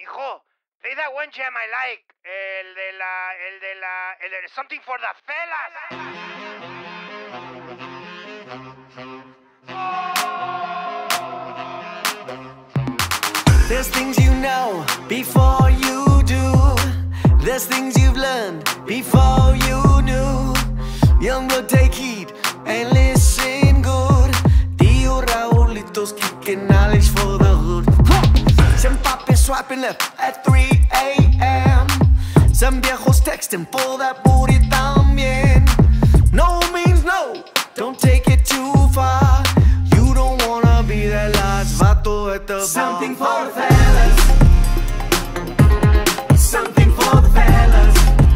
Hijo, play that one jam I like. El de Something for the Fellas. There's things you know before you do. There's things you've learned before you knew. Young blood, take heed and listen good. Tío Raulitos kicking knowledge for the hood. Some papi swiping left at 3 a.m. Some viejos texting for that booty también. No means no, don't take it too far. You don't wanna be the last vato at the bar. Something for the fellas. Something for the fellas.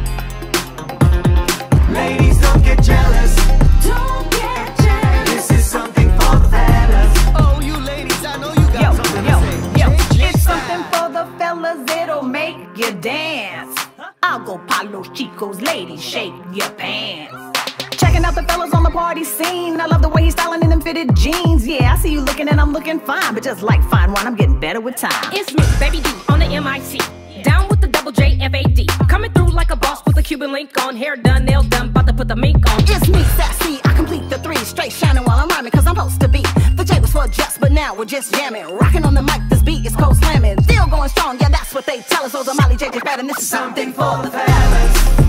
Ladies, don't get jealous. Don't get jealous. This is something for the fellas. Oh, you ladies, I know you got something to say. It's something for the fellas, it'll make you dance. I'll go pa' los chicos, ladies, shake your pants. Checking out the fellas on the party scene. I love the way he's styling in them fitted jeans. Yeah, I see you looking and I'm looking fine, but just like fine wine, I'm getting better with time. It's me, Baby D, on the MIC. Down with the double JFAD. Coming through like a boss with a Cuban link on. Hair done, nails done, about to put the mink on. It's me, sassy, I complete the 3. Straight shining while I'm rhyming, cause I'm supposed to be. The J was for just, but now we're just jamming. Rocking on the mic, this beat is cold slamming. Still going strong, yeah, that's what they tell us. Those are Molly, JJ Fat, and this is Something for the fellas.